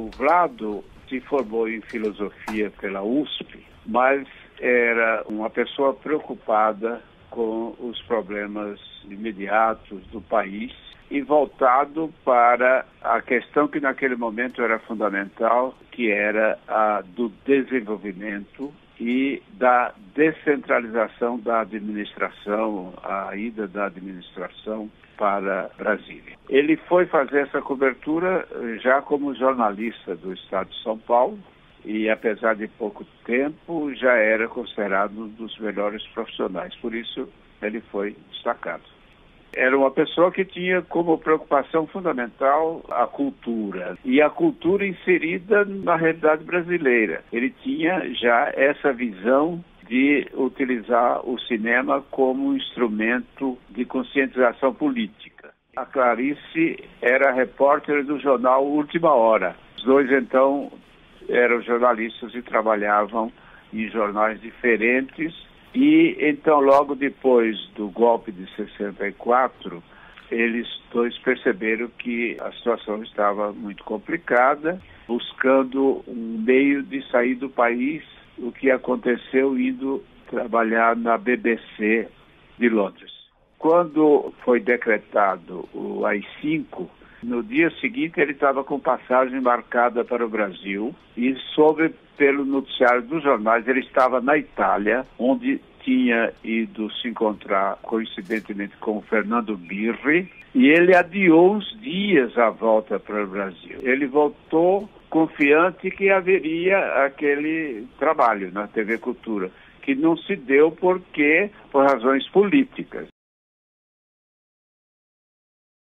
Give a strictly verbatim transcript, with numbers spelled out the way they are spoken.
O Vlado se formou em filosofia pela U S P, mas era uma pessoa preocupada com os problemas imediatos do país e voltado para a questão que naquele momento era fundamental, que era a do desenvolvimento e da descentralização da administração, a ida da administração para Brasília. Ele foi fazer essa cobertura já como jornalista do Estado de São Paulo e, apesar de pouco tempo, já era considerado um dos melhores profissionais. Por isso, ele foi destacado. Era uma pessoa que tinha como preocupação fundamental a cultura, e a cultura inserida na realidade brasileira. Ele tinha já essa visão de utilizar o cinema como instrumento de conscientização política. A Clarice era repórter do jornal Última Hora. Os dois, então, eram jornalistas e trabalhavam em jornais diferentes. E então, logo depois do golpe de sessenta e quatro, eles dois perceberam que a situação estava muito complicada, buscando um meio de sair do país, o que aconteceu indo trabalhar na B B C de Londres. Quando foi decretado o A I cinco, no dia seguinte ele estava com passagem marcada para o Brasil e soube pelo noticiário dos jornais, ele estava na Itália, onde tinha ido se encontrar coincidentemente com o Fernando Birri, e ele adiou uns dias a volta para o Brasil. Ele voltou confiante que haveria aquele trabalho na T V Cultura, que não se deu porque por razões políticas.